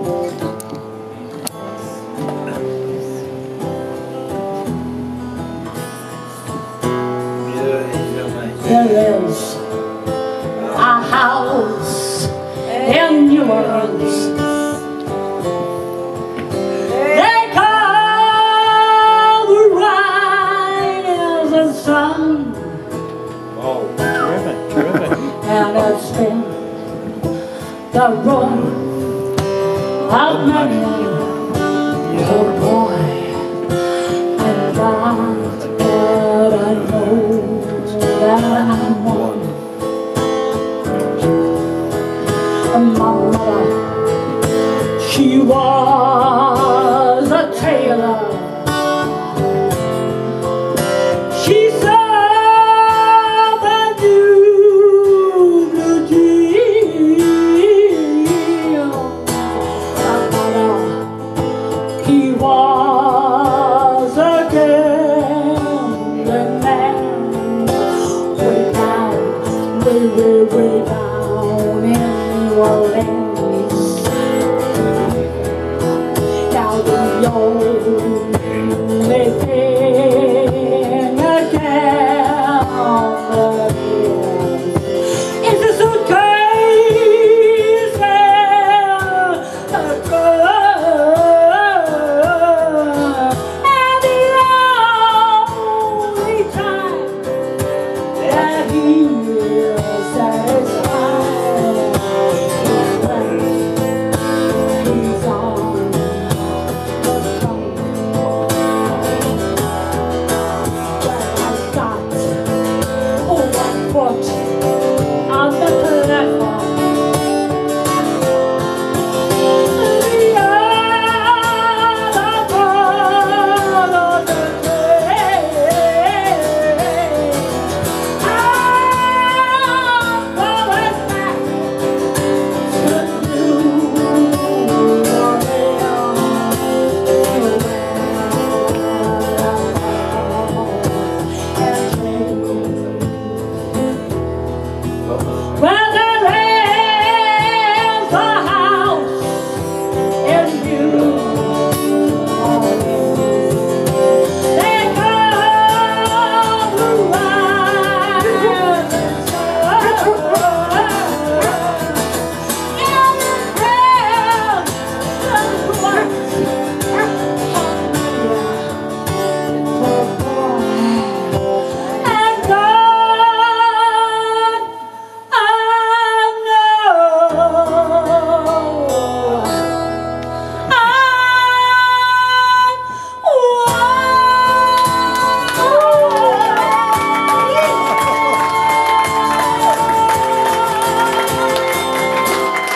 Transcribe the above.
There is a house in New Orleans. They call the rising sun. Oh, terrific. And it's been the road of many old boy. And God I know that I'm one. And my mother, she was